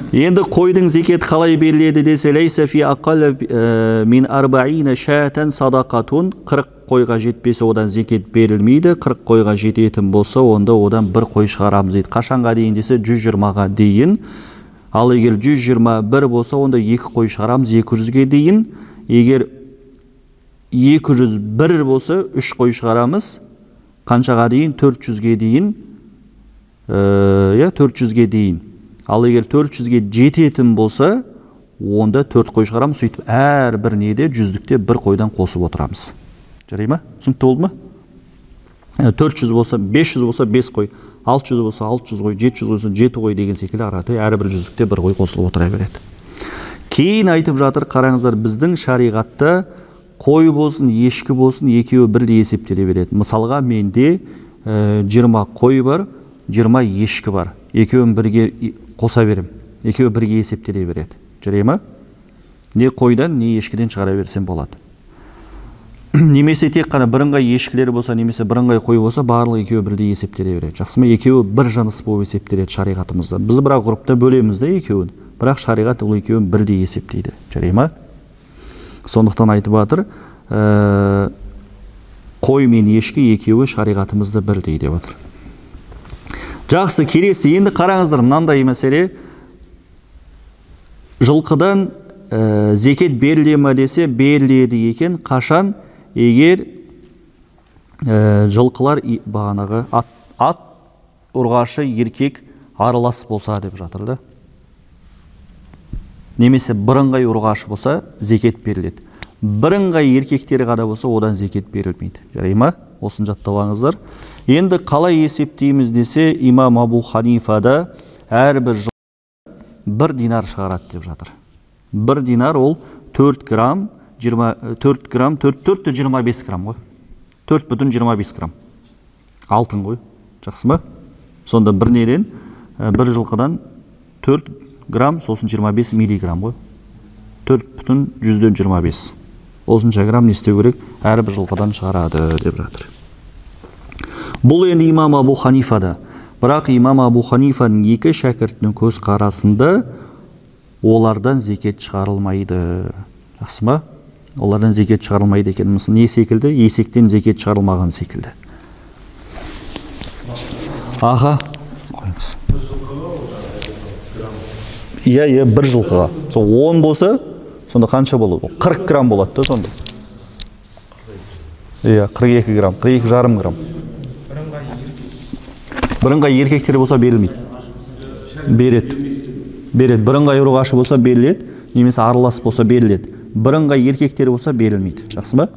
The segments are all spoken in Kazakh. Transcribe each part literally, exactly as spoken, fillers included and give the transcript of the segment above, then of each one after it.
Енді қойдың зекет қалай беріледі десе, лейса фи ақал мин арбаина шатан садақатун, қырық қойға жетпесе одан зекет берілмейді. қырық қойға жететін болса, онда одан бір қой шығарамыз дейді. Қашанға дейін десе, жүз жиырмаға дейін. Ал егер жүз жиырма бір болса, онда екі қой шығарамыз екі жүзге дейін. Егер екі жүз бір болса, үш қой шығарамыз. Қаншаға дейін? төрт жүзге дейін. Иә, төрт жүзге дейін. Ал егер төрт жүзге жететін болса, онда төрт қой шығарамыз. Сөйтіп, әр бір неде жүздікте бір қойдан қосып отырамыз. Жарай ма? Түсінікті болды ма? төрт жүз болса, бес жүз болса, бес қой. алты жүз болса, алты жүз қой. жеті жүз болса, жеті қой деген секілді араты әр бір жүздікте бір қой қосылып отыра береді. Кейін айтып жатыр, қараңыздар, біздің шариғатта қой болсын, ешкі болсын, екеуі бірдей есептеле береді. Мысалға, менде жиырма қой бар, жиырма ешкі бар. Екеуін бірге қоса берем. Екеуі бірге есептеле береді. Жарай ма? Не қойдан, не ешкіден шығара берсем болады. Немесе тек қана бірыңғай ешкілері болса, немесе бірыңғай қой болса, барлық екеуі бірдей есептеле береді. Жақсы ма? Екеуі бір жыныс болып есептеледі шариғатымызда. Біз бірақ ғұрыпта бөлеміз де екеуін. Бірақ шариғат ол екеуін бірдей есептейді. Жарай ма? Сондықтан айтып жатыр, қой мен ешкі екеуі шариғатымызда бірдей деп жатыр. Жақсы, келесі, енді қараңыздар, мынандай мәселе. Жылқыдан ә, зекет беріле ме десе, беріледі екен. Қашан? Егер ә, жылқылар бағанағы ат, ат ұрғашы еркек аралас болса деп жатыр да. Немесе бірыңғай ұрғашы болса, зекет беріледі. Бірыңғай еркектері ғана болса, одан зекет берілмейді. Жарай ма? Осын жаттап. Енді қалай есептейміз десе, имам Абу Ханифада әрбір жылқы бір динар шығарады деп жатыр. Бір динар ол төрт грамм, төрт грамм, төрт жиырма бес грамм ғой. төрт бүтін жиырма бес грамм. Алтын ғой. Жақсы ма? Сонда бір неден, бір жылқыдан төрт грамм, сосын жиырма бес миллиграмм ғой. төрт бүтін жүзден жиырма бес. Осынша грамм не істеу керек? Әрбір жылқыдан шығарады деп жатыр. Бұл енді имам Абу Ханифада. Бірақ имам Абу Ханифаның екі шәкіртінің көз қарасында олардан зекет шығарылмайды. Жақсы ма? Олардан зекет шығарылмайды екен. Мысалы, не секілді? Есектен зекет шығарылмаған секілді. Аға, қойыңыз. Иә, иә, бір жылқыға. Сол он болса, сонда қанша болады? қырық грамм болады да сонда. Иә, қырық екі грамм, қырық екі жарым грамм. Бірыңғай еркектер болса берілмейді. Береді. Береді. Бірыңғай ұрғашы болса беріледі, немесе аралас болса беріледі. Бірыңғай еркектер болса берілмейді. Жақсы ма?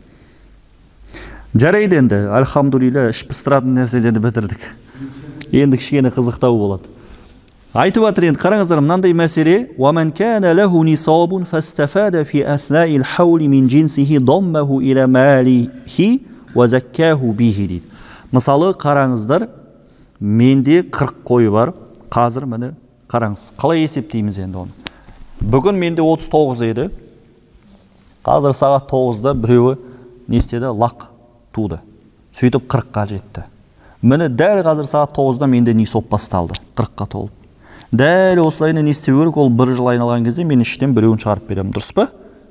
Жарайды енді. Альхамдулилля, іш пыстыратын нәрселерді бітірдік. Енді кішкене қызықтау болады. Айтып жатыр енді, қараңыздар, мынандай мәселе: "Уаман кана лаху нисабун фастафада фи аснаил хаули мин джинсихи даммаху иля малихи ва заккаху бихи" дейді. Мысалы, қараңыздар, менде қырық қой бар. Қазір міне қараңыз. Қалай есептейміз енді оны? Бүгін менде отыз тоғыз еді. Қазір сағат тоғызда біреуі не істеді? Лақ туды. Сөйтіп қырыққа жетті. Міне дәл қазір сағат тоғызда менде нисап басталды. қырыққа толып. Дәл осылайына не істеу керек? Ол бір жыл айналған кезде мен іштен біреуін шығарып беремін. Дұрыс па?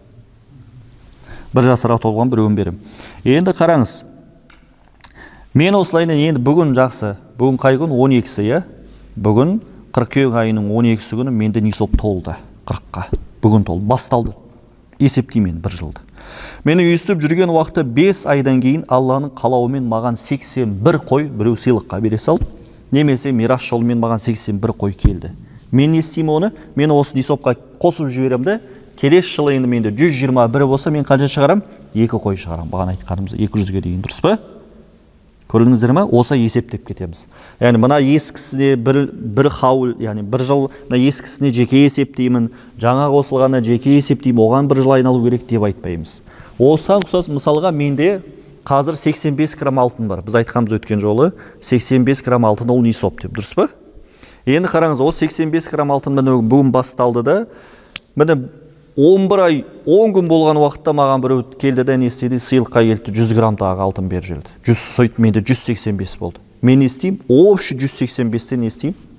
Бір жасыра толған біреуін беремін. Енді қараңыз. Мен осылайына енді бүгін жақсы. Бүгін қай күн? он екісі, иә? Бүгін қыркүйек айының он екісі күні менде нисап толды. қырыққа. Бүгін толды. Басталды. Есептеймін бір жылды. Мені үйістіп жүрген уақытта бес айдан кейін Алланың қалауымен маған сексен бір қой біреу сыйлыққа бере салды. Немесе мирас жолымен маған сексен бір қой келді. Мен не істеймін оны? Мен осы нисапқа қосып жіберем де, келесі жылы енді менде жүз жиырма бір болса, мен қанша шығарам? екі қой шығарам. Бағана айтқанымыз екі жүзге дейін. Дұрыс па? Көрдіңіздер ме? Осы есептеп кетеміз. Яғни мына ескісіне бір бір хаул, яғни бір жыл мына ескісіне жеке есептеймін, жаңа қосылғаны жеке есептеймін, оған бір жыл айналу керек деп айтпаймыз. Осыған ұқсас, мысалға менде қазір сексен бес грамм алтын бар. Біз айтқанбыз өткен жолы, сексен бес грамм алтын ол нисап деп. Дұрыс па? Енді қараңыз, осы сексен бес грамм алтын бүгін басталды да, міне он бір ай, он күн болған уақытта маған біреу келді де не істеді? Сыйлыққа келді, жүз грамм тағы алтын беріп жіберді. жүз сөйтіп менде жүз сексен бес болды. Мен не істеймін? Общий жүз сексен бестен не істеймін?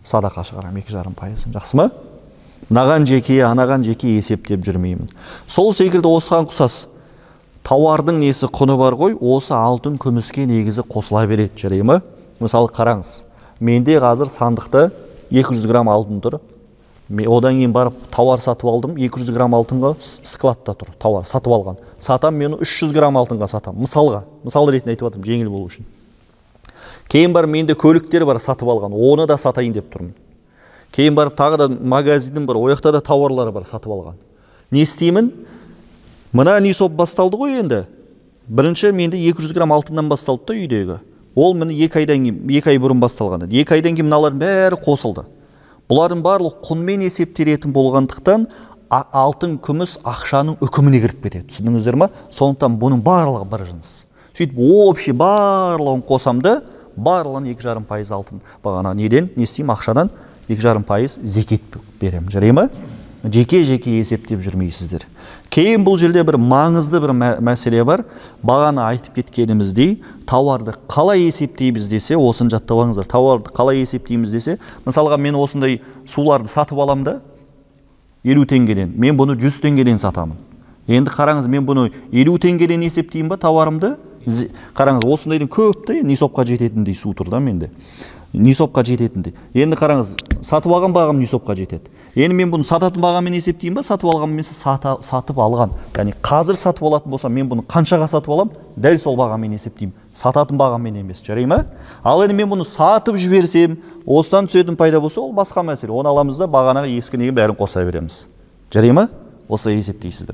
садақа шығарамын екі жарым пайызын. Жақсы ма? Мынаған жеке, анаған жеке есептеп жүрмеймін. Сол секілді осыған ұқсас тауардың несі құны бар ғой, осы алтын күміске негізі қосыла береді, жарай ма? Мысалы қараңыз, менде қазір сандықта екі жүз грамм алтын тұр. Одан кейін барып тауар сатып алдым, екі жүз грамм алтынға складта тұр, тауар сатып алған. Сатам, мен үш жүз грамм алтынға сатам. Мысалға, мысал ретінде айтып жатырмын, жеңіл болу үшін. Кейін барып менде көліктер бар сатып алған, оны да сатайын деп тұрмын. Кейін барып тағы да магазинім бар, ояқта да тауарлары бар сатып алған. Не істеймін? Мына нисоп басталды ғой енді. Бірінші менде екі жүз грамм алтыннан басталды да үйдегі. Ол мені екі айдан кейін, екі ай бұрын басталған еді. Екі айдан кейін мыналардың бәрі қосылды. Бұлардың барлық құнмен есептелетін болғандықтан алтын, күміс ақшаның үкіміне кіріп кетеді. Түсіндіңіздер ма? Сондықтан бұның барлығы бір жыныс. Сөйтіп общий барлығын қосамды, барлығын екі жарым пайыз алтын. Бағана неден, не істеймін? Ақшадан екі жарым пайыз зекет беремін. Жарай ма? Жеке-жеке есептеп жүрмейсіздер. Кейін бұл жерде бір маңызды бір мәселе бар. Бағана айтып кеткеніміздей, тауарды қалай есептейміз десе, осын жаттап алыңыздар. Тауарды қалай есептейміз десе, мысалға мен осындай суларды сатып алам да, елу теңгеден. Мен бұны жүз теңгеден сатамын. Енді қараңыз, мен бұны елу теңгеден есептеймін ба тауарымды? Қараңыз, осындайдың көпті нисопқа жететіндей су тұр да менде. Нисопқа жететіндей. Енді қараңыз, сатып алған бағам нисопқа жетеді. Енді мен бұны сататын бағамен есептеймін ба, сатып алған мен сатып алған. Яғни қазір сатып алатын болсам, мен бұны қаншаға сатып алам, дәл сол бағамен есептеймін. Сататын бағамен емес, жарай ма? Ал енді мен бұны сатып жіберсем, осыдан түсетін пайда болса, ол басқа мәселе. Оны аламыз да бағанаға ескі неге бәрін қоса береміз. Жарай ма? Осылай есептейсіздер.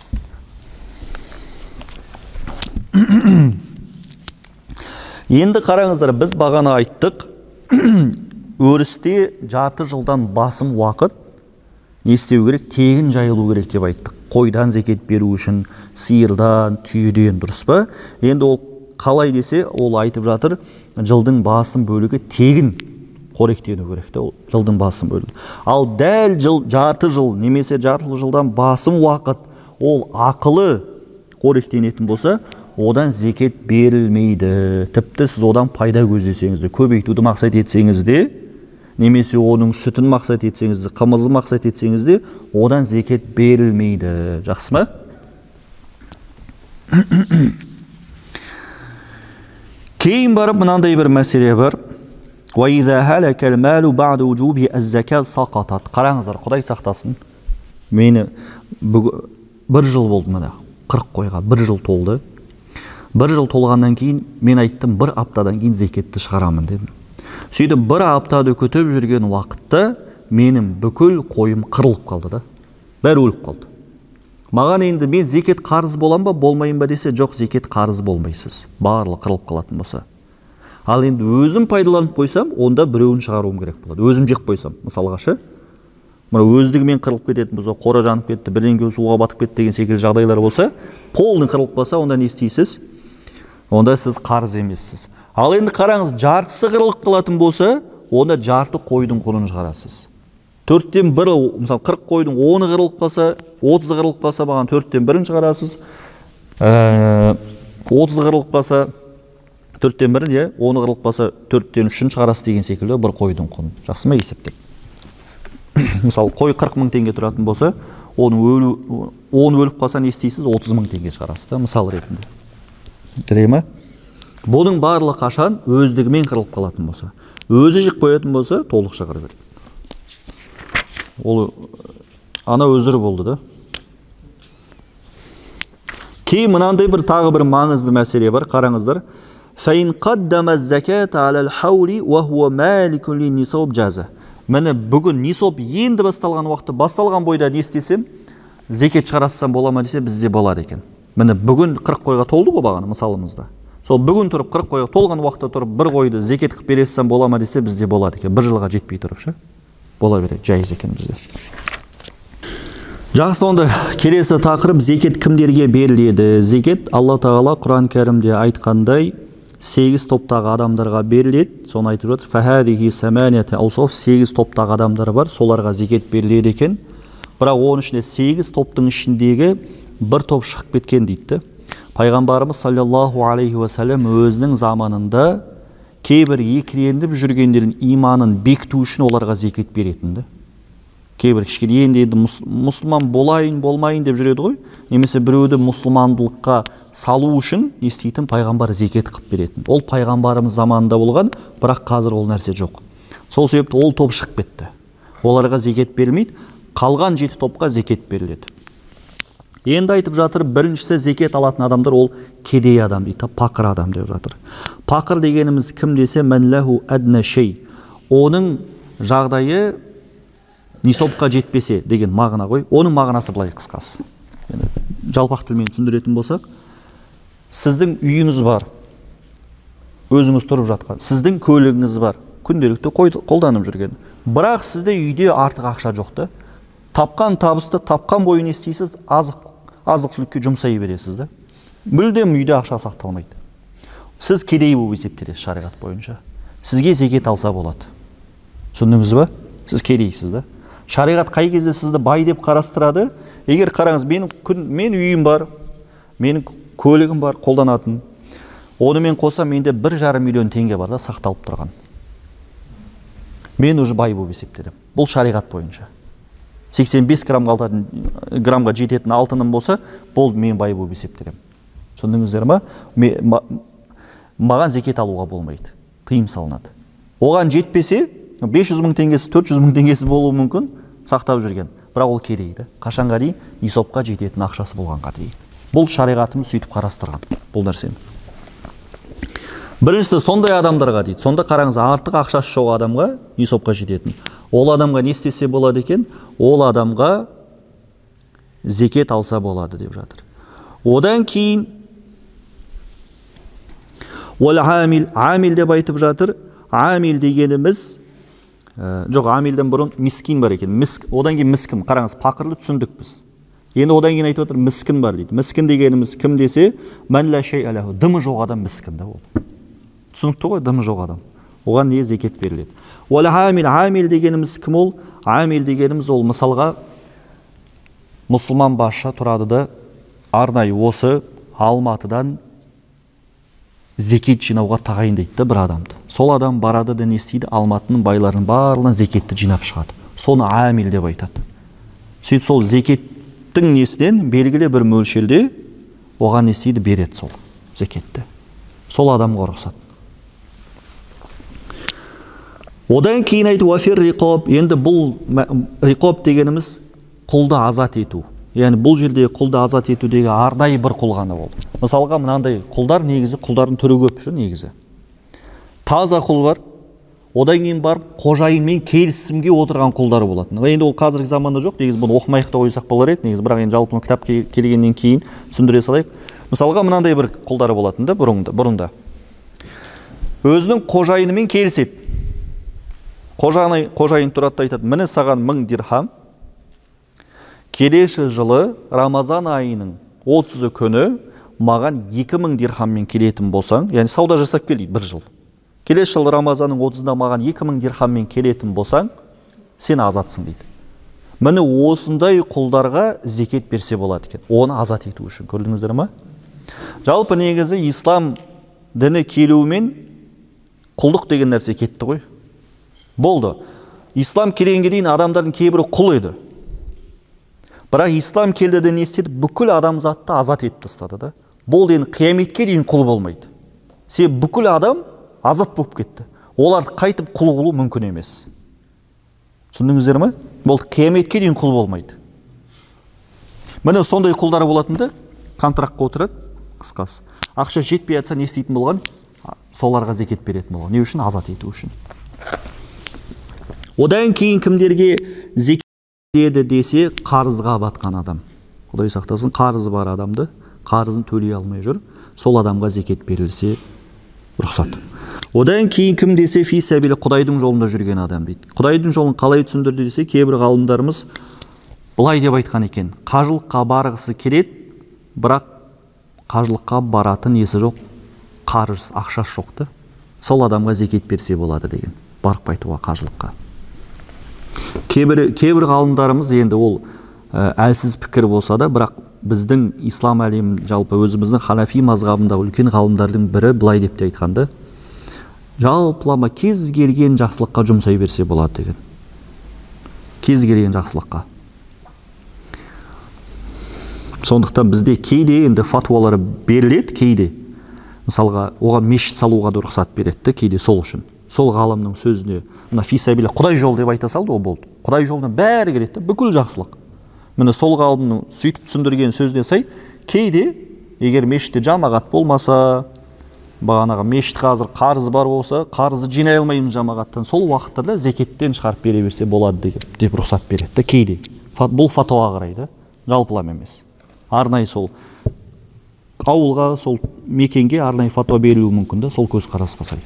Енді қараңыздар, біз бағана айттық, өрісте жарты жылдан басым уақыт не істеу керек? Тегін жайылу керек деп айттық. Қойдан зекет беру үшін, сиырдан, түйеден, дұрыс па? Енді ол қалай десе, ол айтып жатыр, жылдың басым бөлігі тегін қоректену керек те, ол жылдың басым бөлігі. Ал дәл жыл, жарты жыл, немесе жарты жылдан басым уақыт ол ақылы қоректенетін болса, одан зекет берілмейді. Тіпті сіз одан пайда көздесеңіз де, көбейтуді мақсат етсеңіз де, немесе оның сүтін мақсат етсеңіз де, қымызын мақсат етсеңіз де, одан зекет берілмейді. Жақсы ма? Кейін барып мынандай бір мәселе бар. Қараңыздар, Құдай сақтасын. Мені бір жыл болды мына, қырық қойға бір жыл толды. Бір жыл толғаннан кейін мен айттым, бір аптадан кейін зекетті шығарамын дедім. Сөйтіп бір аптады күтіп жүрген уақытта менің бүкіл қойым қырылып қалды да. Бәрі өліп қалды. Маған енді мен зекет қарыз болам ба, болмайын ба десе, жоқ, зекет қарыз болмайсыз. Барлығы қырылып қалатын болса. Ал енді өзім пайдаланып қойсам, онда біреуін шығаруым керек болады. Өзім жеп қойсам, мысалға ше. Мына өздігімен қырылып кететін болса, қора жанып кетті, бірден кейін суға батып кетті деген секілді жағдайлар болса, полный қырылып қалса, онда не істейсіз? Онда сіз қарыз емессіз. Ал енді қараңыз, жартысы қырылып қалатын болса, онда жарты қойдың құнын шығарасыз. Төрттен бірі, мысалы қырық қойдың оны қырылып қалса, отызы қырылып қалса, маған төрттен бірін шығарасыз. отызы қырылып қалса, төрттен бірін, е, оны қырылып қалса, төрттен үшін шығарасыз деген секілді бір қойдың құнын. Жақсы ма есептеп? Мысалы, қой қырық мың теңге тұратын болса, оны өліп қалса не істейсіз? отыз мың теңге шығарасыз да, мысал ретінде. Жарай ма? Бұның барлығы қашан өздігімен қырылып қалатын болса, өзі жеп қоятын болса, толық шығарып береді. Ол ана өзірі болды да. Кейін мынандай бір тағы бір маңызды мәселе бар, қараңыздар. Фәин қаддама закат алал хаули ва хуа маликун линнисаб жаза. Міне бүгін нисоб енді басталған уақытта, басталған бойда не істесем, зекет шығарасам бола ма десе, бізде болады екен. Міне бүгін қырық қойға толды ғой бағана мысалымызда. Сол бүгін тұрып қырық қойға толған уақытта тұрып бір қойды зекет қылып бересем бола ма десе, бізде болады екен. Бір жылға жетпей тұрып ше. Бола береді, жайыз екен бізде. Жақсы, онда келесі тақырып зекет кімдерге беріледі? Зекет Алла Тағала Құран кәрімде айтқандай сегіз топтағы адамдарға беріледі. Соны айтып жатыр. Фахадихи саманияте аусоф, сегіз топтағы адамдар бар, соларға зекет беріледі екен. Бірақ оның ішінде сегіз топтың ішіндегі бір топ шығып кеткен дейді. Пайғамбарымыз саллаллаху алейхи ва саллям өзінің заманында кейбір екірендіп жүргендердің иманын бекіту үшін оларға зекет беретін да. Кейбір кішкене енді енді мұсылман болайын болмайын деп жүреді ғой, немесе біреуді мұсылмандылыққа салу үшін не істейтін? Пайғамбар зекет қылып беретін. Ол пайғамбарымыз заманында болған, бірақ қазір ол нәрсе жоқ. Сол себепті ол топ шығып кетті. Оларға зекет берілмейді, қалған жеті топқа зекет беріледі. Енді айтып жатыр, біріншісі зекет алатын адамдар ол кедей адам дейді, пақыр адам деп жатыр. Пақыр дегеніміз кім десе, мән ләху әднә шей. Оның жағдайы нисобқа жетпесе деген мағына ғой. Оның мағынасы былай қысқасы. Yani, жалпақ тілмен түсіндіретін болсақ, сіздің үйіңіз бар, өзіңіз тұрып жатқан, сіздің көлігіңіз бар, күнделікті қолданып жүрген. Бірақ сізде үйде артық ақша жоқ та. Тапқан табысты тапқан бойын естейсіз, азық азық-түлікке жұмсай бересіз да. Мүлдем үйде ақша сақталмайды. Сіз кедей болып есептелесіз шариғат бойынша. Сізге зекет алса болады. Түсіндіңіз ба? Сіз кедейсіз да. Шариғат қай кезде сізді бай деп қарастырады? Егер қараңыз, менің мен үйім бар, менің көлігім бар, қолданатын. Онымен қоса менде бір жарым миллион теңге бар да, сақталып тұрған. Мен уже бай болып есептелемін. Бұл шариғат бойынша. сексен бес граммға жететін алтыным болса, бұл мен бай болып есептелемін. Түсіндіңіздер ме? Маған зекет алуға болмайды. Тыйым салынады. Оған жетпесе, бес жүз мың теңгесі, төрт жүз мың теңгесі болуы мүмкін, сақтап жүрген. Бірақ ол керейді. Қашанға дейін? Нисобқа жететін ақшасы болғанға дейін. Бұл шариғатымыз сөйтіп қарастырған. Бұл нәрсені. Біріншісі сондай адамдарға дейді. Сонда қараңыз, артық ақшасы жоқ адамға нисобқа жететін. Ол адамға не істесе болады екен? Ол адамға зекет алса болады деп жатыр. Одан кейін ол амил, амил деп айтып жатыр. Амил дегеніміз жоқ, амилден бұрын мискин бар екен. Одан кейін мискін. Қараңыз, пақырлы түсіндік біз. Енді одан кейін айтып отыр, мискін бар дейді. Мискін дегеніміз кім десе, мән ла шей алаху. Дымы жоқ адам мискін да ол. Түсінікті ғой, дымы жоқ адам. Оған не зекет беріледі. Уәл амил, амил дегеніміз кім ол? Амил дегеніміз ол мысалға мұсылман басшы тұрады да, арнайы осы Алматыдан зекет жинауға тағайындайды бір адамды. Сол адам барады да не істейді? Алматының байларының барлығынан зекетті жинап шығады. Соны амил деп айтады. Сөйтіп сол зекеттің несінен белгілі бір мөлшерде оған не істейді? Береді сол зекетті. Сол адамға рұқсат. Одан кейін айту уафир риқоб. Енді бұл риқоб дегеніміз құлды азат ету. Яғни бұл жерде құлды азат етудегі арнайы бір құл ғана болды. Мысалға мынандай құлдар негізі, құлдардың түрі көп шу негізі. Таза құл бар. Одан кейін барып қожайынмен келісімге отырған құлдар болады. Енді ол қазіргі заманда жоқ. Негізі бұны оқымайық та қойсақ болар еді. Негізі бірақ енді жалпы кітап келгеннен кейін түсіндіре салайық. Мысалға мынандай бір құлдары болатын да бұрында, бұрында. Өзінің қожайынымен келіседі. Қожайын, қожайын тұрады айтады, міне саған мың дирхам, келесі жылы Рамазан айының отызы күні маған екі мың дирхаммен келетін болсаң, яғни сауда жасап келді бір жыл. Келесі жылы Рамазанның отызында маған екі мың дирхаммен келетін болсаң, сен азатсың дейді. Міне осындай құлдарға зекет берсе болады екен. Оны азат ету үшін. Көрдіңіздер ме? Жалпы негізі ислам діні келуімен құлдық деген нәрсе кетті ғой. Болды. Ислам келгенге дейін адамдардың кейбірі құл еді. Бірақ ислам келді де не істеді? Бүкіл адамзатты азат етіп тастады да. Болды, енді қияметке дейін құл болмайды. Себебі бүкіл адам азат болып кетті. Оларды қайтып құл қылу мүмкін емес. Түсіндіңіздер ме? Болды, қияметке дейін құл болмайды. Міне сондай құлдары болатында контрактқа отырады, қысқасы. Ақша жетпей жатса не істейтін болған? Соларға зекет беретін болған. Не үшін? Азат ету үшін. Одан кейін кімдерге зекет береді десе, қарызға батқан адам. Құдай сақтасын, қарызы бар адамды, қарызын төлей алмай жүр, сол адамға зекет берілсе рұқсат. Одан кейін кім десе, фи сәбилі, Құдайдың жолында жүрген адам дейді. Құдайдың жолын қалай түсіндірді десе, кейбір ғалымдарымыз былай деп айтқан екен. Қажылыққа барғысы келеді, бірақ қажылыққа баратын несі жоқ, қарыз, ақшасы жоқты. Сол адамға зекет берсе болады деген. Барып қайтуға қажылыққа. Кейбір, кейбір ғалымдарымыз енді ол ә, әлсіз пікір болса да, бірақ біздің ислам әлем жалпы өзіміздің ханафи мазғабында үлкен ғалымдардың бірі былай деп те айтқанды. жалпылама кез келген жақсылыққа жұмсай берсе болады деген. Кез келген жақсылыққа. Сондықтан бізде кейде енді фатуалары беріледі, кейде. Мысалға, оған мешіт салуға да рұқсат береді, кейде сол үшін. Сол ғалымның сөзіне, мына фисабилля Құдай жол деп айта салды, о болды. Құдай жолдан бәрі келеді, бүкіл жақсылық. Міне сол ғалымның сөйтіп түсіндірген сөзіне сай, кейде егер мешітте жамағат болмаса, бағанағы мешіт қазір қарыз бар болса, қарызды жинай алмаймыз жамағаттан, сол уақыттарда зекеттен шығарып бере берсе болады деп, деп рұқсат береді, кейде. Бұл фатуаға қарайды, жалпылам емес. Арнайы сол ауылға, сол мекенге арнайы фатуа берілуі мүмкін да, сол көзқарасқа сай.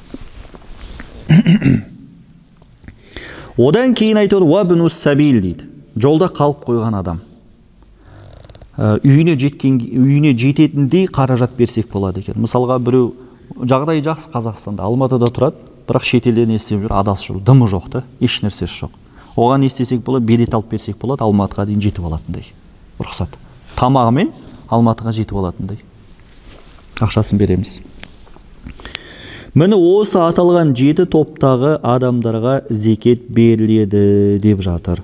Одан кейін айтады, уабнус сабил дейді. Жолда қалып қойған адам. Үйіне жеткен, үйіне жететіндей қаражат берсек болады екен. Мысалға біреу жағдай жақсы Қазақстанда, Алматыда тұрады, бірақ шетелден естеп жүр, адасып жүр, дымы жоқ та, еш нәрсесі жоқ. Оған естесек болады, билет алып берсек болады, Алматыға дейін жетіп алатындай. Рұқсат. Тамағымен Алматыға жетіп алатындай. Ақшасын береміз. Міне осы аталған жеті топтағы адамдарға зекет беріледі деп жатыр.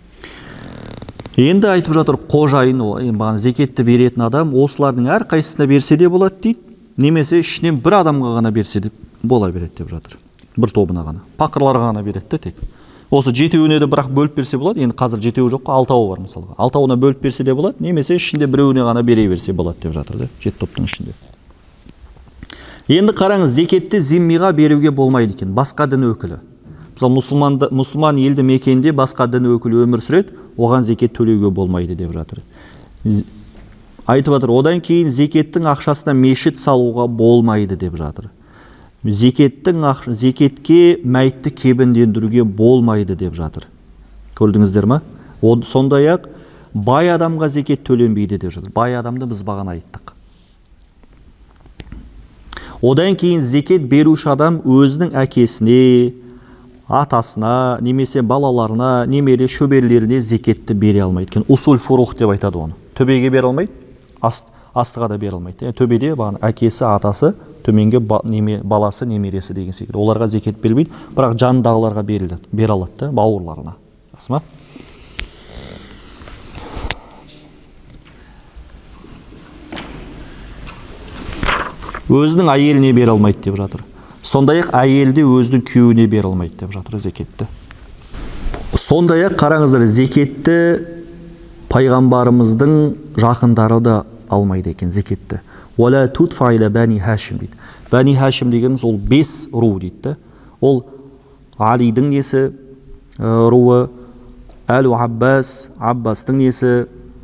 Енді айтып жатыр, қожайын, бағана зекетті беретін адам осылардың әр қайсысына берсе де болады дейді, немесе ішінен бір адамға ғана берсе де бола береді деп жатыр. Бір тобына ғана. Пақырларға ғана береді тек. Осы жетеуіне де бірақ бөліп берсе болады. Енді қазір жетеуі жоқ, алтауы бар мысалға. Алтауына бөліп берсе де болады, немесе ішінде біреуіне ғана бере берсе болады деп жатыр да, жеті топтың ішінде. Енді қараңыз, зекетті зиммиға беруге болмайды екен, басқа дін өкілі. Мысалы, мұсылман елді мекенде басқа дін өкілі өмір сүреді, оған зекет төлеуге болмайды деп жатыр. Айтып жатыр, одан кейін зекеттің ақшасына мешіт салуға болмайды деп жатыр. Зекеттің ақш... зекетке мәйітті кебіндендіруге болмайды деп жатыр. Көрдіңіздер ме? Сондай-ақ бай адамға зекет төленбейді деп жатыр. Бай адамды біз бағана айттық. Одан кейін зекет беруші адам өзінің әкесіне, атасына, немесе балаларына, немере шөберлеріне зекетті бере алмайды екен. Усуль фурух деп айтады оны. Төбеге бере алмайды, аст, астыға да бере алмайды. Төбеде бағана әкесі, атасы, төменге ба, неме, баласы, немересі деген секілді. Оларға зекет берілмейді, бірақ жанындағыларға беріледі, бере алады, бауырларына. Рас ма? Өзінің әйеліне бере алмайды деп жатыр. Сондай-ақ әйелді өзінің күйеуіне бере алмайды деп жатыр зекетті. Сондай-ақ қараңыздар, зекетті пайғамбарымыздың жақындары да алмайды екен зекетті. Уәлә тутфа иля бәни Хашим дейді. Бәни Хашим дегеніміз ол бес ру дейді. Ол Алидің несі руы, Әлу Аббас, Аббастың несі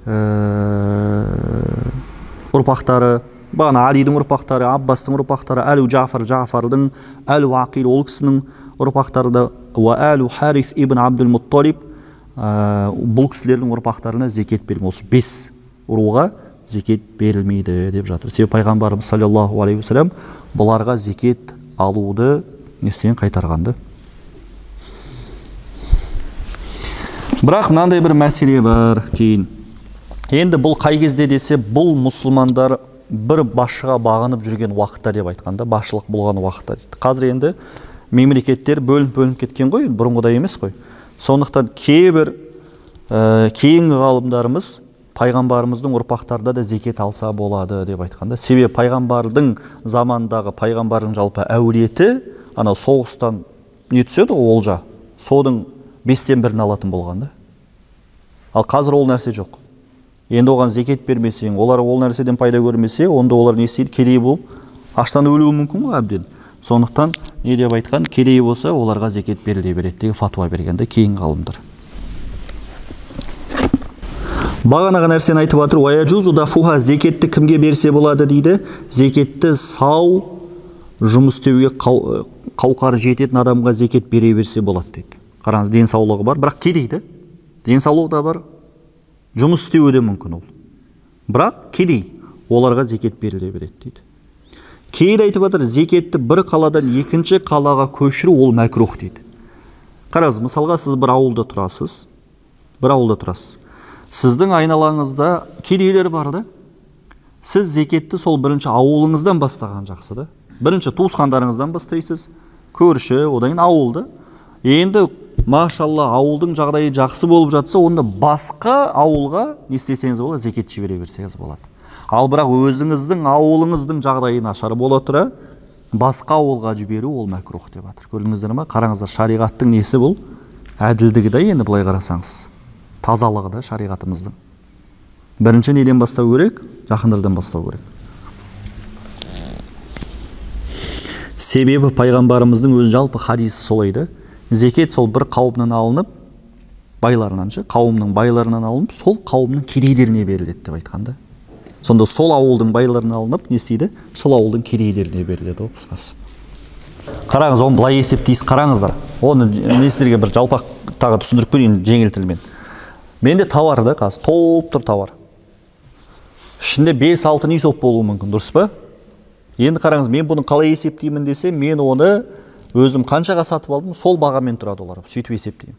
ұрпақтары, бағана Алидің ұрпақтары, Аббастың ұрпақтары, Әлу Джафар, Джафардың, Әлу Ақил, ол кісінің ұрпақтары да, уа Әлу Харис ибн Абдул Мутталиб, бұл кісілердің ұрпақтарына зекет берілмейді. Осы бес ұруға зекет берілмейді деп жатыр. Себебі пайғамбарымыз саллаллаху алейхи вассалам бұларға зекет алуды несінен қайтарғанды. Бірақ мынандай бір мәселе бар кейін. Енді бұл қай кезде десе, бұл мұсылмандар бір басшыға бағынып жүрген уақытта деп айтқанда, басшылық болған уақытта дейді. Қазір енді мемлекеттер бөлініп-бөлініп кеткен ғой, бұрынғыдай емес қой. Сондықтан кейбір ә, кейінгі ғалымдарымыз пайғамбарымыздың ұрпақтарда да зекет алса болады деп айтқанда. Себебі пайғамбардың замандағы пайғамбардың жалпы әулеті, ана соғыстан не түседі, олжа, содың бестен бірін алатын болғанда. Ал қазір ол нәрсе жоқ. Енді оған зекет бермесең, олар ол нәрседен пайда көрмесе, онда олар не істейді? Кедей болып, аштан өлуі мүмкін ғой әбден. Сондықтан не деп айтқан, кедей болса, оларға зекет беріле береді деген фатуа бергенде кейін ғалымдар. Бағанағы нәрсені айтып жатыр, уаяджузу дафуха, зекетті кімге берсе болады дейді? Зекетті сау жұмыс істеуге қауқары жететін адамға зекет бере берсе болады дейді. Қараңыз, денсаулығы бар, бірақ кедейді. Денсаулығы да бар, жұмыс істеуі де мүмкін ол. Бірақ кедей, оларға зекет беріле береді дейді. Кейін айтып жатыр, зекетті бір қаладан екінші қалаға көшіру ол мәкрух дейді. Қараңыз, мысалға сіз бір ауылда тұрасыз, бір ауылда тұрасыз. Сіздің айналаңызда кедейлер бар да, сіз зекетті сол бірінші ауылыңыздан бастаған жақсы да. Бірінші туысқандарыңыздан бастайсыз, көрші, одан кейін ауылды. Енді машалла ауылдың жағдайы жақсы болып жатса, онда басқа ауылға не істесеңіз болады, зекет жібере берсеңіз болады. Ал бірақ өзіңіздің ауылыңыздың жағдайы нашар бола тұра, басқа ауылға жіберу ол мәкрух деп жатыр. Көрдіңіздер ме? Қараңыздар, шариғаттың несі бұл? Әділдігі де, енді былай қарасаңыз, тазалығы да шариғатымыздың. Бірінші неден бастау керек? Жақындардан бастау керек. Себебі пайғамбарымыздың өз жалпы хадисі солайды. Зекет сол бір қауымнан алынып, байларынан ше, қауымның байларынан алынып, сол қауымның кедейлеріне беріледі деп айтқанда. Сонда сол ауылдың байларынан алынып, не істейді? Сол ауылдың кедейлеріне беріледі, о қысқасы. Қараңыз, оны былай есептейсіз, қараңыздар. Оны мен сіздерге бір жалпақ тағы түсіндіріп берейін жеңіл тілмен. Менде тауар да, қазір толып тұр тауар. Ішінде бес алты нисоп болуы мүмкін, дұрыс па? Енді қараңыз, мен бұны қалай есептеймін десе, мен оны өзім қаншаға сатып алдым, сол бағамен тұрады олар. Сөйтіп есептеймін.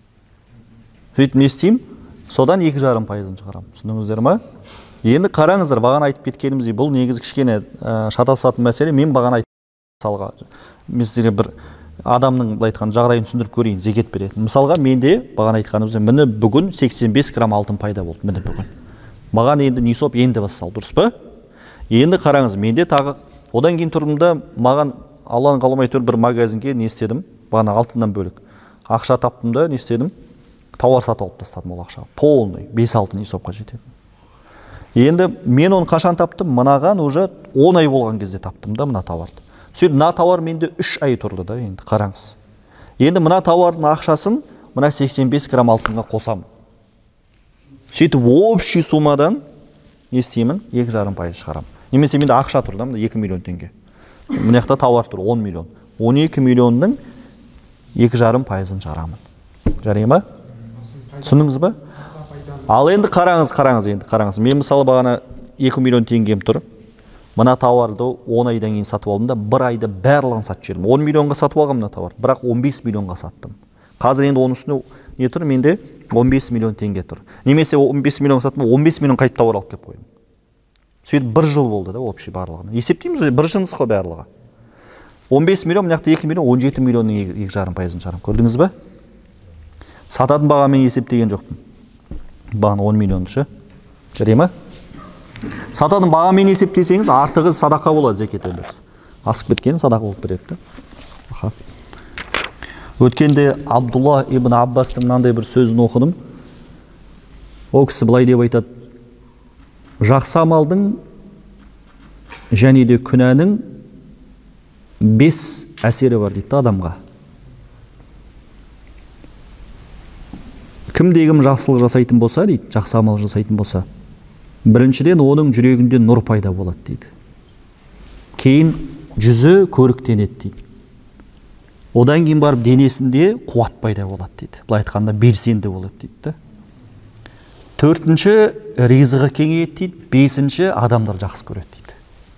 Сөйтіп не істеймін? Содан екі жарым пайызын шығарамын. Түсіндіңіздер ме? Енді қараңыздар, бағана айтып кеткеніміздей, бұл негізі кішкене шатасатын мәселе. Мен бағана айтып мысалға, мен сіздерге бір адамның былай айтқан жағдайын түсіндіріп көрейін, зекет беретін. Мысалға, менде бағана айтқанымызда, міне бүгін сексен бес грамм алтын пайда болды, міне бүгін. Маған енді нисоп енді басталды, дұрыс па? Енді қараңыз, менде тағы одан кейін тұрдымда, маған Алланың қаламай тұр бір магазинге не істедім? Бағана алтыннан бөлік ақша таптым да, не істедім? Тауар сатып алып тастадым ол ақшаға. Полный бес алты нисопқа жетеді. Енді мен оны қашан таптым? Мынаған уже он ай болған кезде таптым да мына тауарды. Сөйтіп мына тауар менде үш ай тұрды да, енді қараңыз. Енді мына тауардың ақшасын мына сексен бес грамм алтынға қосамын. Сөйтіп общий суммадан не істеймін? екі жарым пайыз шығарамын. Немесе менде ақша тұр да, екі миллион теңге. Мына жақта тауар тұр он миллион. он екі миллионның екі жарым пайызын шығарамын. Жарай ма? Түсіндіңіз ба? Ал енді қараңыз, қараңыз, енді қараңыз. Мен мысалы бағана екі миллион теңгем тұр. Мына тауарды он айдан кейін сатып алдым да, бір айда барлығын сатып жібердім. он миллионға сатып алғам мына тауар, бірақ он бес миллионға саттым. Қазір енді оның үстіне не тұр? Менде он бес миллион теңге тұр. Немесе он бес миллионға саттым, он бес миллион қайтып тауар алып келіп қойдым. Сөйтіп бір жыл болды да, общий барлығына. Есептейміз, бір жыныс қой барлығы. он бес миллион, мына жақта екі миллион, он жеті миллионның екі жарым пайызын шығарамын. Көрдіңіз бе? Сататын бағамен есептеген жоқпын. Бағана он миллионды ше. Жарай ма? Сататын бағамен есептесеңіз, артығы садақа болады, зекет емес. Асып кеткен садақа болып береді. Өткенде Абдулла ибн Аббастың мынандай бір сөзін оқыдым. Ол кісі былай деп айтады: жақсы амалдың және де күнәнің бес әсері бар дейді адамға. Кімде-кім жақсылық жасайтын болса дейді, жақсы амал жасайтын болса, біріншіден оның жүрегінде нұр пайда болады дейді. Кейін жүзі көріктенеді дейді. Одан кейін барып денесінде қуат пайда болады дейді. Былай айтқанда белсенді болады дейді. Төртінші, ризығы кеңейеді дейді. Бесінші, адамдар жақсы көреді дейді.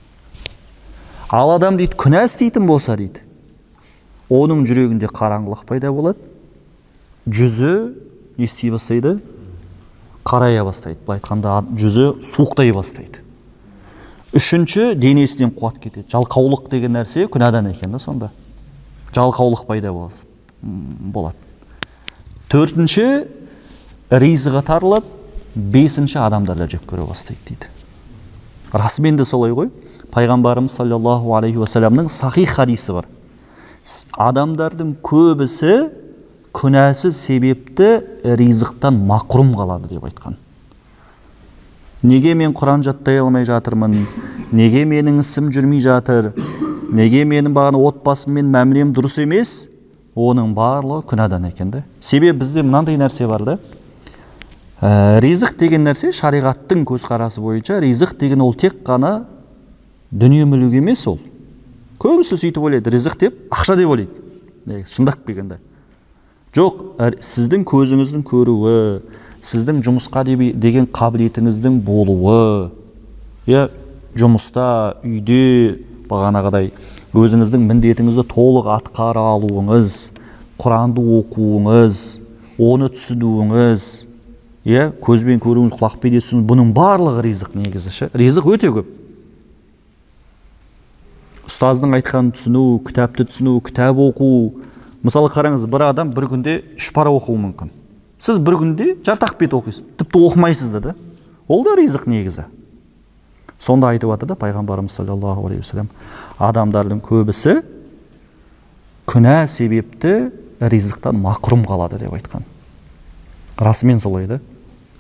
Ал адам дейді, күнә істейтін болса дейді, оның жүрегінде қараңғылық пайда болады. Жүзі не істей бастайды? Қарая бастайды. Былай айтқанда жүзі суықтай бастайды. Үшінші, денесінен қуат кетеді. Жалқаулық деген нәрсе күнәдан екен да сонда. Жалқаулық пайда болады. Төртінші, ризығы тарылады. Бесінші, адамдарда жек көре бастайды дейді. Расымен де солай ғой. Пайғамбарымыз саллаллаху алейхи уассаламның сахих хадисі бар. Адамдардың көбісі күнәсіз себепті ризықтан мақрұм қалады деп айтқан. Неге мен Құран жаттай алмай жатырмын? Неге менің ісім жүрмей жатыр? Неге менің бағана отбасым мен мәмілем дұрыс емес? Оның барлығы күнәдан екен де. Себебі бізде мынандай нәрсе бар да. Ә, ризық деген нәрсе шариғаттың көзқарасы бойынша ризық деген ол тек қана дүние мүлік емес ол. Көбісі сөйтіп ойлайды, ризық деп ақша деп ойлайды. Шындап келгенде. Жоқ, сіздің көзіңіздің көруі, сіздің жұмысқа деген қабілетіңіздің болуы, я жұмыста, үйде бағанағыдай өзіңіздің міндетіңізді толық атқара алуыңыз, Құранды оқуыңыз, оны түсінуіңіз, я көзбен көруіңіз, құлақпен естуіңіз, бұның барлығы ризық негізі. Ризық өте көп. ұстаздың айтқанын түсіну, кітапты түсіну, кітап оқу. Мысалы қараңыз, бір адам бір күнде үш пара оқуы мүмкін. Сіз бір күнде жартақ бет оқисыз, тіпті оқымайсыз да, ол да ризық негізі. Сонда айтып жатыр да пайғамбарымыз саллаллаху алейхи вассалам, адамдардың көбісі күнә себепті ризықтан мақрұм қалады деп айтқан. Расымен солай да.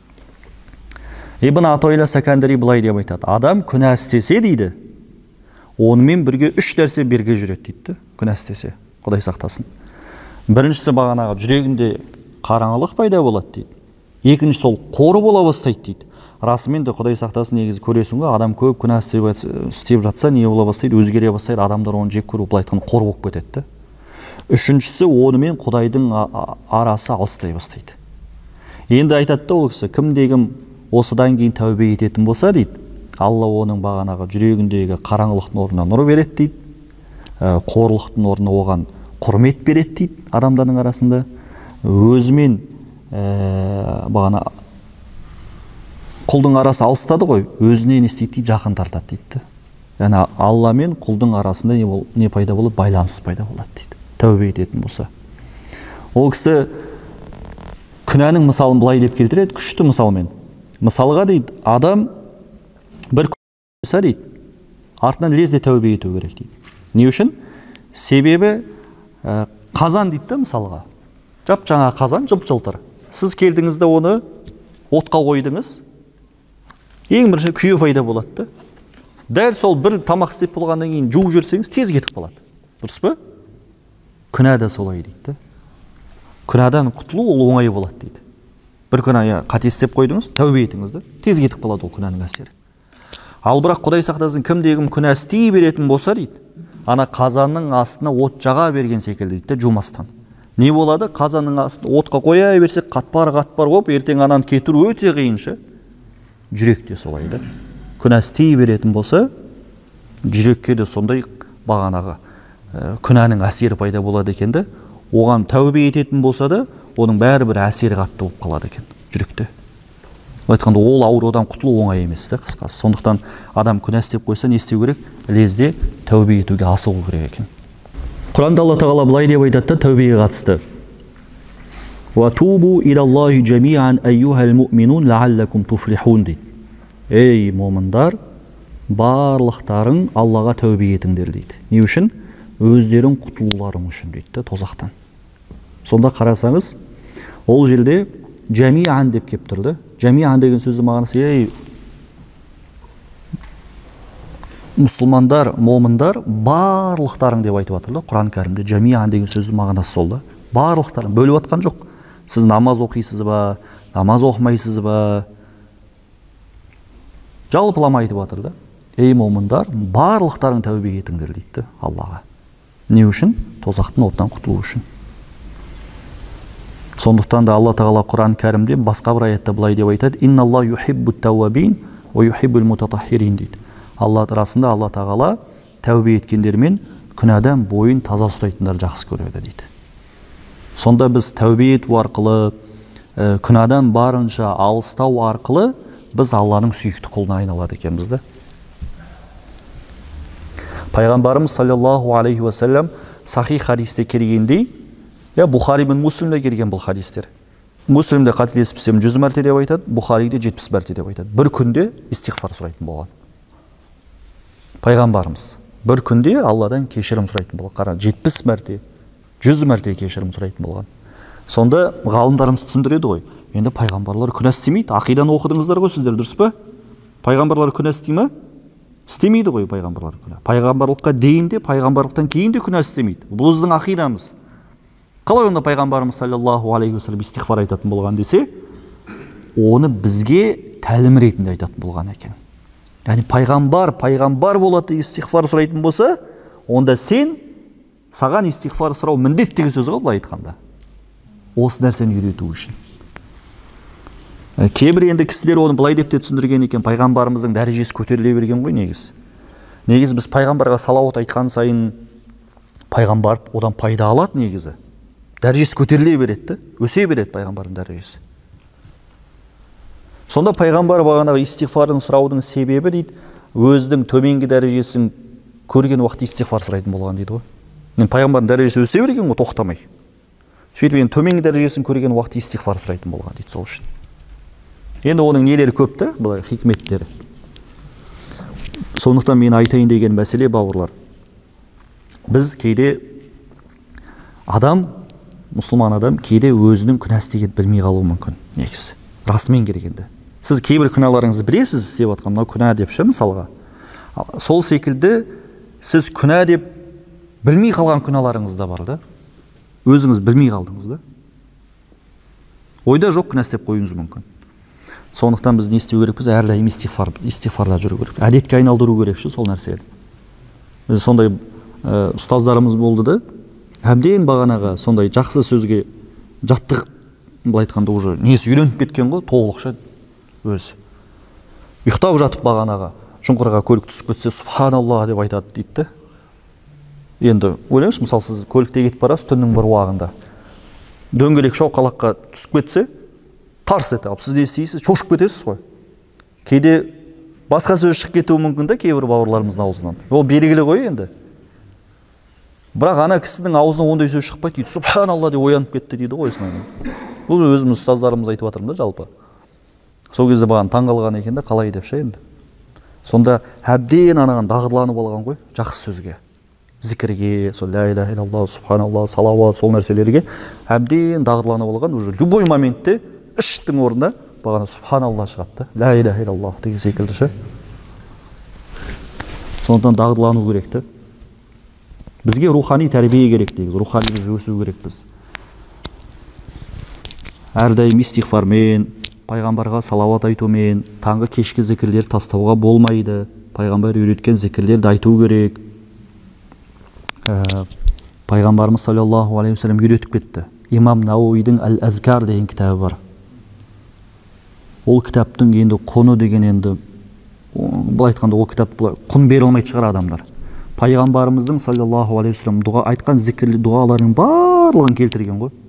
Ибн Атойла Сакандари былай деп айтады: адам күнә істесе дейді, онымен бірге үш нәрсе берге жүреді дейді. Күнә істесе, Құдай сақтасын. Біріншісі бағанағы жүрегінде қараңғылық пайда болады дейді. Екіншісі сол қоры бола бастайды дейді. Расымен де Құдай сақтасын, негізі көресің ғой, адам көп күнә істеп жатса не бола бастайды, өзгере бастайды, адамдар оны жек көріп, былай айтқанда қор болып кетеді. Үшіншісі, онымен Құдайдың арасы алыстай бастайды. Енді айтады да ол кісі, кімде-кім осыдан кейін тәубе ететін болса дейді, Алла оның бағанағы жүрегіндегі қараңғылықтың орнына нұр береді дейді, қорлықтың орнына оған құрмет береді дейді адамдардың арасында, өзімен бағана құлдың арасы алыстады ғой, өзіне не істейді дейді, жақын тартады дейді. Яғни Алла мен құлдың арасында не, бол, не пайда болады, байланыс пайда болады дейді, тәубе ететін болса. Ол кісі күнәнің мысалын былай деп келтіреді, күшті мысалмен. Мысалға дейді, адам бір күнә дейді, артынан лезде тәубе ету керек дейді. Не үшін? Себебі ә, қазан дейді да, мысалға. Жап жаңа қазан, жып-жылтыр. Сіз келдіңіз де оны отқа қойдыңыз, ең бірінші күйе пайда болады да. Дәл сол бір тамақ істеп болғаннан кейін жуып жүрсеңіз, тез кетіп қалады. Дұрыс па? Күнә да солай дейді. Күнәдан құтылу ол оңай болады дейді. Бір күнә қате істеп қойдыңыз, тәубе етіңіз да, тез кетіп қалады ол күнәнің әсері. Ал бірақ Құдай сақтасын, кімде-кім күнә істей беретін болса дейді, ана қазанның астына от жаға берген секілді дейді, жумастан. Не болады? Қазанның астына отқа қоя берсек, қатпар-қатпар болып, ертең ананы кетіру өте қиыншы. Жүректе солай да. Күнә істей беретін болса, жүрекке де сондай бағанағы күнәнің әсері пайда болады екен де, оған тәубе ететін болса да, оның бәрі бір әсері қатты болып қалады екен жүректе. Айтқанда ол аурудан құтылу оңай емес те, қысқасы. Сондықтан адам күнә істеп қойса, не істеу керек? Лезде тәубе етуге асығу керек екен. Құранда Алла тағала былай деп айтады да тәубеге қатысты. Ва тубу илаллахи джамиан айюхал муъминун лааллакум туфлихун дейді. Ей момындар, барлықтарың Аллаға тәубе етіңдер дейді. Не үшін? Өздерің құтылуларың үшін дейді, тозақтан. Сонда қарасаңыз, ол жерде жамиан деп кеп тұрды. Жамиан деген сөзді мағынасы, ей мұсылмандар, момындар, барлықтарың деп айтып жатыр да, Құран кәрімде. Жамиан деген сөздің мағынасы сол да. Барлықтарың, бөліп жатқан жоқ. Сіз намаз оқисыз ба, намаз оқымайсыз ба, жалпылама айтып жатыр да. Ей момындар, барлықтарың тәубе етіңдер дейді Аллаға. Не үшін? Тозақтың оттан құтылу үшін. Сондықтан да Алла тағала Құран кәрімде басқа бір аятта былай деп айтады: «Инналла юхиббут тауабин ва юхиббул мутатаххирин» дейді. Алла расында Алла тағала тәубе еткендермен күнәдан бойын таза ұстайтындар жақсы көреді дейді. Сонда біз тәубе ету арқылы, күнәдан барынша алыстау арқылы біз Алланың сүйікті құлына айналады екенбіз да. Пайғамбарымыз саллаллаху алейхи ва саллям сахих хадисте келгендей, я Бухари мен Муслимде келген бұл хадистер. Муслимде қателеспесем жүз мәрте деп айтады, Бухариде жетпіс мәрте деп айтады. Бір күнде истиғфар сұрайтын болған. Пайғамбарымыз бір күнде Алладан кешірім сұрайтын болған. Қара, жетпіс мәрте, жүз мәрте кешірім сұрайтын болған. Сонда ғалымдарымыз түсіндіреді ғой. Енді пайғамбарлар күнә істемейді. Ақиданы оқыдыңыздар ғой сіздер, дұрыс па? Пайғамбарлар күнә істей ме? Істемейді ғой пайғамбарлар күнә. Пайғамбарлыққа дейін де, пайғамбарлықтан кейін де күнә істемейді. Бұл біздің ақидамыз. Қалай онда пайғамбарымыз саллаллаху алейхи ва саллям истиғфар айтатын болған десе, оны бізге тәлім ретінде айтатын болған екен. Яғни пайғамбар, пайғамбар болады истиғфар сұрайтын болса, онда сен саған истиғфар сұрау міндет деген сөз ғой былай айтқанда. Осы нәрсені үйрету үшін. Кейбір енді кісілер оны былай деп те түсіндірген екен, пайғамбарымыздың дәрежесі көтеріле берген ғой негіз. Негіз біз пайғамбарға салауат айтқан сайын пайғамбар одан пайда алады негізі. Дәрежесі көтеріле береді, өсе береді пайғамбардың дәрежесі. Сонда пайғамбар бағанағы истиғфардың сұраудың себебі дейді, өзінің төменгі дәрежесін көрген уақытта истиғфар сұрайтын болған дейді ғой. Енді пайғамбардың дәрежесі өсе берген ғой, тоқтамай. Сөйтіп енді төменгі дәрежесін көрген уақытта истиғфар сұрайтын болған дейді сол үшін. Енді оның нелері көп та, былай хикметтері. Сондықтан мен айтайын деген мәселе, бауырлар, біз кейде адам, мұсылман адам кейде өзінің күнәсі деген білмей қалуы мүмкін. Негізі расымен келгенде сіз кейбір күнәларыңызды білесіз, істеп жатқан мынау күнә деп ше, мысалға. Сол секілді сіз күнә деп білмей қалған күнәларыңыз да бар да. Өзіңіз білмей қалдыңыз да. Ойда жоқ күнә істеп қоюыңыз мүмкін. Сондықтан біз не істеу керекпіз? Әрдайым истиғфар, истиғфарда жүру керек. Әдетке айналдыру керек ше сол нәрсені. Біз сондай ә, ұстаздарымыз болды да, әбден бағанаға сондай жақсы сөзге жаттық, былай айтқанда уже несі үйреніп кеткен ғой, толықша өзі. Ұйықтап жатып бағанаға шұңқырға көлік түсіп кетсе, субханалла деп айтады дейді да. Енді ойлаңызшы, мысалы сіз көлікте кетіп барасыз түннің бір уағында. Дөңгелек шоқалаққа түсіп кетсе, тарс ете, ал сіз не істейсіз? Шошып кетесіз ғой. Кейде басқа сөз шығып кетуі мүмкін да кейбір бауырларымыздың аузынан. Ол белгілі ғой енді. Бірақ ана кісінің аузынан ондай сөз шықпайды дейді. Субханалла деп оянып кетті дейді ғой осынан. Бұл өзіміз ұстаздарымыз айтып жатырмын да жалпы. Сол кезде маған таң қалған екен де, қалай деп ше енді. Сонда әбден анаған дағдыланып алған ғой жақсы сөзге. Зікірге, сол ля иляха иллаллах, субханалла, салауат, сол нәрселерге әбден дағдыланып алған, уже любой моментте іштің орнында бағана субханалла шығады да, ля иляха иллаллах деген секілді ше. Сондықтан дағдылану керек те. Бізге рухани тәрбие керек дейміз, рухани біз өсу керекпіз. Әрдайым истиғфармен, пайғамбарға салауат айтумен, таңғы кешкі зікірлер тастауға болмайды. Пайғамбар үйреткен зікірлерді айту керек. Ә, пайғамбарымыз саллаллаху алейхи вассалам үйретіп кетті. Имам Науидің Әл-Әзкар деген кітабы бар. Ол кітаптың енді құны деген енді, былай айтқанда ол кітап құн бере алмайды шығар адамдар. Пайғамбарымыздың саллаллаху алейхи вассалам дұға айтқан зікірлі дұғаларының барлығын келтірген ғой.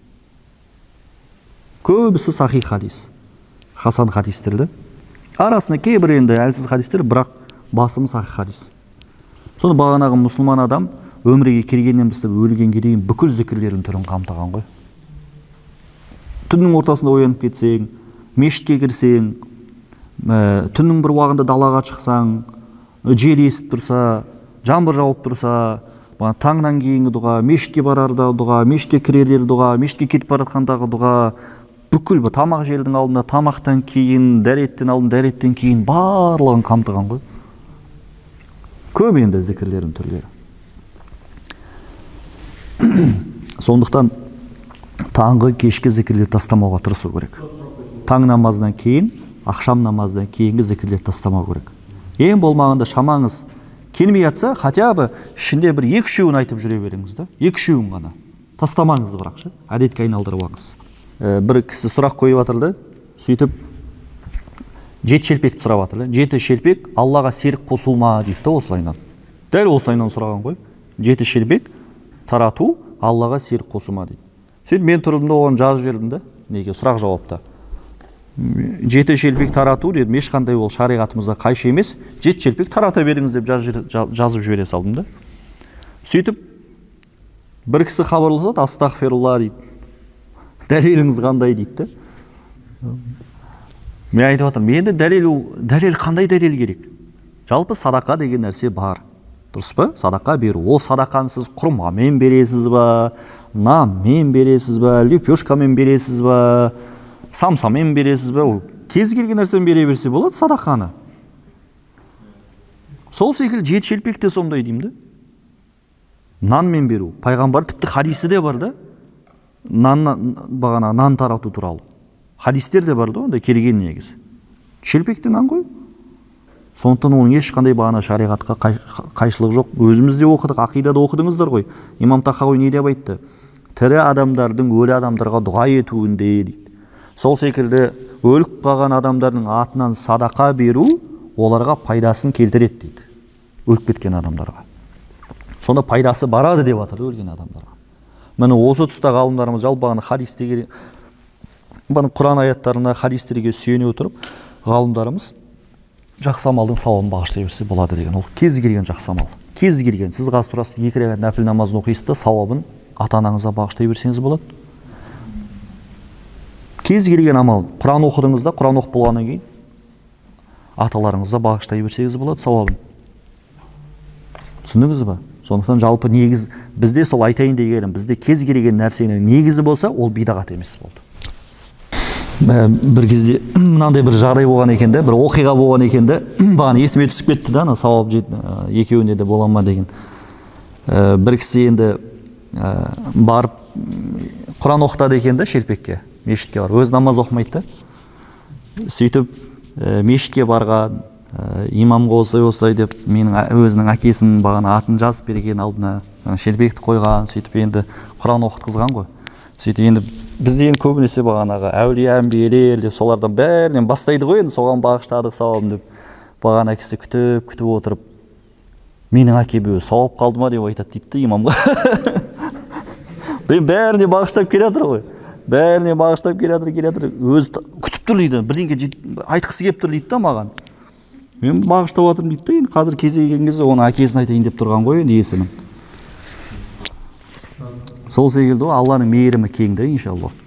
Көбісі сахих хадис, хасан хадистерді. Арасында кейбір енді әлсіз хадистер, бірақ басымы сахих хадис. Соны бағанағы мұсылман адам өмірге келгеннен бастап өлгенге дейін бүкіл зікірлердің түрін қамтыған ғой. Түннің ортасында оянып кетсең, мешітке кірсең, түннің бір уағында далаға шықсаң, жел есіп тұрса, жаңбыр жауып тұрса, таңнан кейінгі дұға, мешітке барарда дұға, мешітке кірердер дұға, мешітке кетіп бара жатқандағы дұға, бүкіл тамақ жердің алдында, тамақтан кейін, дәреттен алдын, дәреттен кейін барлығын қамтыған ғой. Көп енді зікірлердің түрлері. Сондықтан таңғы кешкі зікірлер тастамауға тырысу керек. Таң намазынан кейін, ақшам намазынан кейінгі зікірлер тастамау керек. Ең болмағанда шамаңыз келмей жатса, хотя бы ішінде бір екі-үшеуін айтып жүре беріңіз да. Екі-үшеуін ғана. Тастамаңыз бірақ ше, әдетке айналдырып алыңыз. Ә, бір кісі сұрақ қойып жатыр да, сөйтіп жеті шелпекті сұрап жатыр да. Жеті шелпек Аллаға серік қосу ма дейді да осылайынан. Дәл осылайынан сұраған ғой. Жеті шелпек тарату Аллаға серік қосу ма дейді. Сөйтіп мен тұрдым да оған жазып жібердім да, неге сұрақ жауапта. Жеті шелпек тарату дедім, ешқандай ол шариғатымызда қайшы емес, жеті шелпек тарата беріңіз деп жазып жібере салдым да. Сөйтіп бір кісі хабарласады, астағфирулла дейді. Дәлеліңіз қандай дейді да. Мен айтып жатырмын, енді дәлел, дәлел қандай дәлел керек? Жалпы садақа деген нәрсе бар. Дұрыс па? Садақа беру. Ол садақаны сіз құрмамен бересіз ба, нанмен бересіз ба, лепешкамен бересіз ба, самсамен бересіз ба? Кез келген нәрсені бере берсе болады садақаны. Сол секілді жеті шелпек те сондай деймін да. Нанмен беру. Пайғамбар тіпті хадисі де бар да. Нан, бағана нан тарату туралы. Хадистер де бар да, онда келген негіз. Шелпекте нан ғой. Сондықтан оның ешқандай бағана шариғатқа қайшылық жоқ. Өзімізде оқыдық, ақидада оқыдыңыздар ғой. Имам Тахауи не деп айтты? Тірі адамдардың өлі адамдарға дұға етуінде дейді. Сол секілді өліп қалған адамдардың атынан садақа беру оларға пайдасын келтіреді дейді. Өліп кеткен адамдарға. Сонда пайдасы барады деп жатыр өлген адамдарға. Міне осы тұста ғалымдарымыз жалпы бағана хадистегі Құран аяттарына, хадистерге сүйене отырып, ғалымдарымыз жақсы амалдың сауабын бағыштай берсе болады деген. Ол кез келген жақсы амал. кез келген сіз қазір тұрасыз, екі рәкат нәпіл намазын оқисыз да, сауабын ата анаңызға бағыштай берсеңіз болады. Кез келген амал, Құран оқыдыңыз да, Құран оқып болғаннан кейін аталарыңызға бағыштай берсеңіз болады сауабын. Түсіндіңіз ба? Сондықтан жалпы негіз, бізде сол айтайын дегенім, бізде кез келген нәрсенің негізі болса, ол бидағат емес болды. Бір кезде мынандай бір жағдай болған екен де, бір оқиға болған екен де, бағана есіме түсіп кетті да, сауап екеуіне де бола ма деген. Бір кісі енді барып Құран оқытады екен де шелпекке, мешітке бар. Өз намаз оқымайды да. Сөйтіп мешітке барған, имамға осылай-осылай деп менің өзінің әкесінің бағана атын жазып берген алдына шелпекті қойған, сөйтіп енді Құран оқытқызған ғой. Сөйтіп енді бізде енді көбінесе бағанағы әулие әмбиелер деп солардан бәрінен бастайды ғой, енді соған бағыштадық сауабын деп бағана кісі күтіп күтіп отырып, менің әкем өзі сауап қалды ма деп айтады дейді имамға. Мен бәріне бағыштап келе жатыр ғой, бәріне бағыштап келе жатыр, келе жатыр, өзі күтіп тұр дейді, бірдеңе айтқысы келіп тұр дейді да маған. Мен бағыштап жатырмын дейді да, енді қазір кезегі келген кезде оны әкесін айтайын деп тұрған ғой енді есімін. Сол секілді ғой, Алланың мейірімі кең де, иншаллах.